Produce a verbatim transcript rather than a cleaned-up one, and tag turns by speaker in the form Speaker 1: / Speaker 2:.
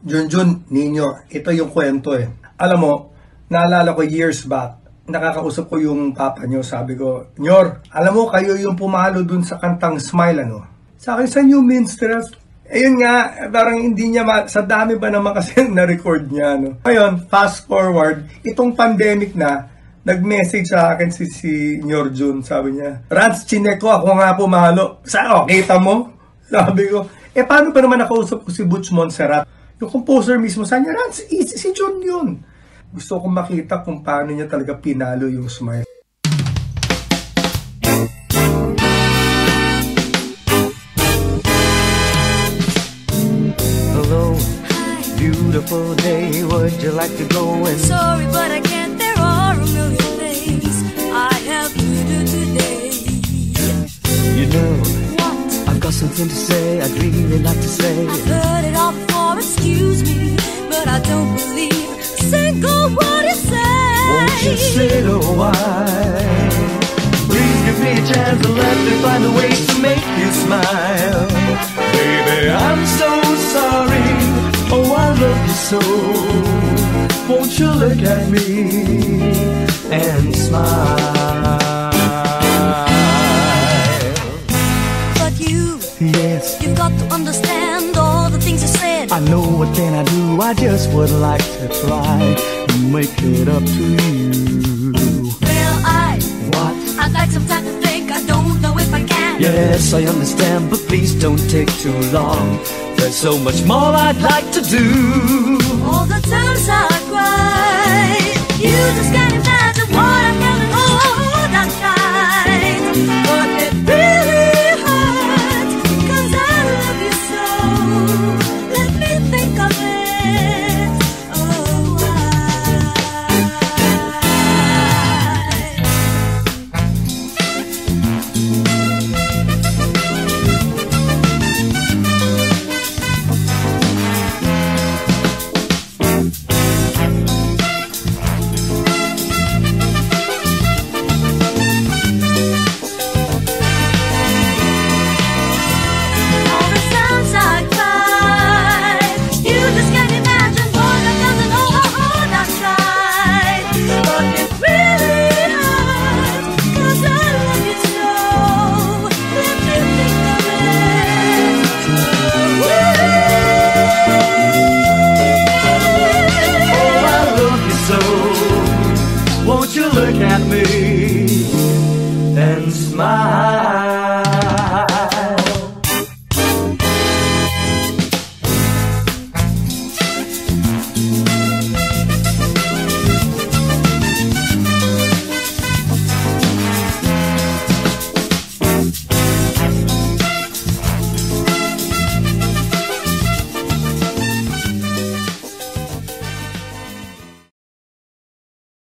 Speaker 1: Junjun, Ninyo, ito yung kwento eh. Alam mo, naalala ko years back, nakakausap ko yung papa nyo, sabi ko, Nyor, alam mo, kayo yung pumalo dun sa kantang Smile, ano? Sa akin, sa New Minstrels. Ayun nga, parang hindi niya, ma- sa dami ba naman kasi na-record niya, no? Ngayon, fast forward, itong pandemic na, nag-message sa akin si, si Nyor Jun, sabi niya, Rans, chinek ko, ako nga pumalo. Sa, oh, kita mo? Sabi ko, eh paano ba naman nakausap ko si Butch Montserrat? Yung composer mismo, sa niya, Rans, si, si Jun yun. Gusto kong makita kung paano niya talaga pinalo yung Smile.
Speaker 2: Hello, beautiful day, would you like to go and...
Speaker 3: Sorry, but I can't, there are a million things I have to do today.
Speaker 2: You know,
Speaker 3: What?
Speaker 2: I've got something to say, I'd really like to say.
Speaker 3: I've heard it all before, excuse me, but I don't believe a single word you say.
Speaker 2: Won't you sit a while? Please give me a chance to let me find a way to make you smile. Baby, I'm so sorry, oh I love you so. Won't you look at me and smile?
Speaker 3: But you,
Speaker 2: Yes,
Speaker 3: you've got to understand all the things you said.
Speaker 2: I know what can I do, I just would like to try and make it up to you.
Speaker 3: Well, I,
Speaker 2: What?
Speaker 3: I'd like some time to think, I don't know if I can.
Speaker 2: Yes, I understand, but please don't take too long. There's so much more I'd like to do.
Speaker 3: All the times I